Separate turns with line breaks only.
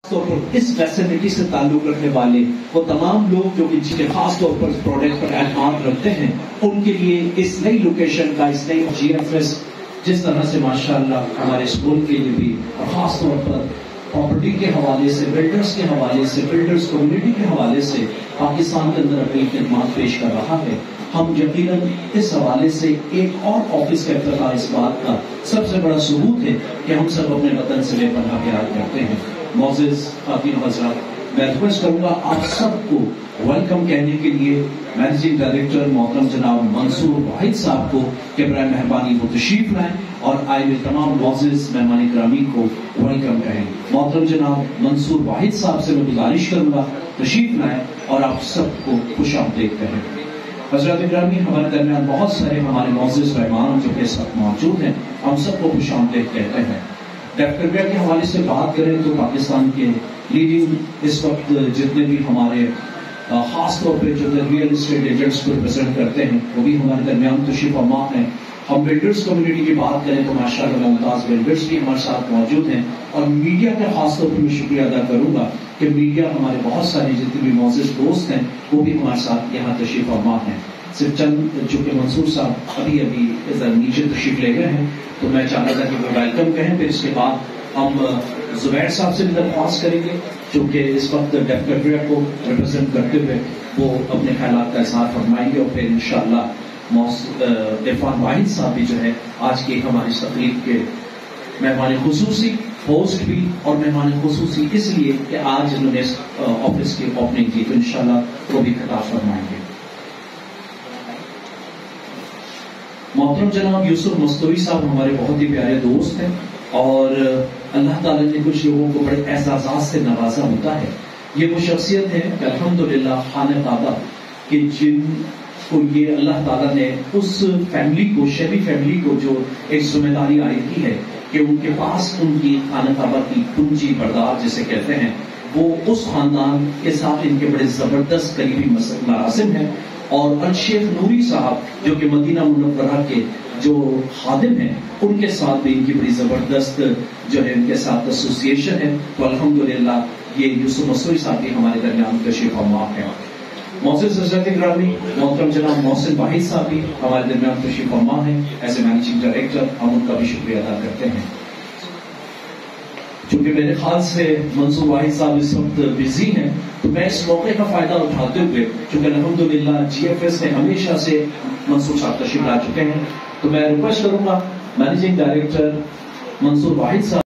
طور پر اس فیسلٹی سے تعلق رکھنے والے وہ تمام لوگ جو کہ خاص طور پر اس پروڈکٹ پر اعتماد رکھتے ہیں، ان کے لیے اس نئی لوکیشن کا، اس نئی جی ایف ایس جس طرح سے ماشاءاللہ ہمارے اس ملک کے لیے بھی اور خاص طور پر پراپرٹی کے حوالے سے، بلڈرز کے حوالے سے، بلڈرز کمیونٹی کے حوالے سے پاکستان کے اندر اپنی خدمات پیش کر رہا ہے، ہم یقیناً اس حوالے سے ایک اور آفس کا افتتاح اس بات کا سب سے بڑا ثبوت ہے کہ ہم سب اپنے وطن سے بے پناہ پیار کرتے ہیں۔ معزز خواتین و حضرات، میں ریکویسٹ کروں گا آپ سب کو ویلکم کہنے کے لیے مینیجنگ ڈائریکٹر محترم جناب منصور واحد صاحب کو کہ برائے مہربانی وہ تشریف لائیں اور آئے ہوئے تمام معزز مہمان گرامی کو ویلکم کہیں۔ محترم جناب منصور واحد صاحب سے میں گزارش کروں گا تشریف لائیں اور آپ سب کو خوش آمدید کہیں۔ حضرات گرامی، ہمارے درمیان بہت سارے ہمارے معزز مہمان جو کہ اس وقت موجود ہیں، ہم سب کو خوش آمدید کہتے ہیں۔ ڈیفٹریا کے حوالے سے بات کریں تو پاکستان کے لیڈنگ اس وقت جتنے بھی ہمارے خاص طور پہ جو ریئل اسٹیٹ ایجنٹس کو ریپرزینٹ کرتے ہیں وہ بھی ہمارے درمیان تشریف فرما ہیں۔ ہم بلڈرز کمیونٹی کی بات کریں تو ماشاءاللہ ممتاز بلڈرز بھی ہمارے ساتھ موجود ہیں، اور میڈیا کا خاص طور پر میں شکریہ ادا کروں گا کہ میڈیا ہمارے بہت سارے جتنے بھی معزز دوست ہیں وہ بھی ہمارے ساتھ یہاں تشریف فرما ہیں۔ صرف چند چونکہ منصور صاحب ابھی نیچے تشریف لے گئے ہیں تو میں چاہتا تھا کہ وہ ویلکم کہیں، پھر اس کے بعد ہم زبیر صاحب سے بھی درخواست کریں گے چونکہ اس وقت ڈیفٹریا کو ریپرزینٹ کرتے ہوئے وہ اپنے خیالات کا اظہار فرمائیں گے، اور پھر انشاءاللہ عرفان واحد صاحب بھی جو ہے آج کی ہماری تقریب کے مہمان خصوصی ہوسٹ بھی اور مہمان خصوصی اس لیے کہ آج انہوں نے اس آفس کی اوپننگ کی، تو انشاءاللہ وہ بھی خطاب فرمائیں گے۔ محترم جناب یوسف مستوی صاحب ہمارے بہت ہی پیارے دوست ہیں، اور اللہ تعالیٰ نے کچھ لوگوں کو بڑے اعزازات سے نوازا ہوتا ہے۔ یہ وہ شخصیت ہے کہ الحمدللہ خانہ کعبہ کہ جن کو یہ اللہ تعالیٰ نے اس فیملی کو، شیبی فیملی کو جو ایک ذمہ داری عائد کی ہے کہ ان کے پاس ان کی خانہ کعبہ کی کنجی بردار جسے کہتے ہیں، وہ اس خاندان کے ساتھ ان کے بڑے زبردست قریبی مراسم ہیں، اور الشیخ نوری صاحب جو کہ مدینہ منورہ کے جو خادم ہیں ان کے ساتھ بھی ان کی بڑی زبردست جو ہے ان کے ساتھ ایسوسیشن ہے، تو الحمدللہ یہ یوسف مستوی صاحب بھی ہمارے درمیان تشریف فرما ہے۔ معزز حضرات گرامی، محترم جناب محسن واحد صاحب بھی ہمارے درمیان تشریف فرما ہے ایز اے مینیجنگ ڈائریکٹر، ہم ان کا بھی شکریہ ادا کرتے ہیں۔ چونکہ میرے خیال سے منصور واحد صاحب اس وقت بزی ہیں تو میں اس موقع کا فائدہ اٹھاتے ہوئے، چونکہ الحمدللہ جی ایف ایس میں ہمیشہ سے منصور صاحب تشریف لا چکے ہیں، تو میں ریکویسٹ کروں گا مینیجنگ ڈائریکٹر منصور واحد صاحب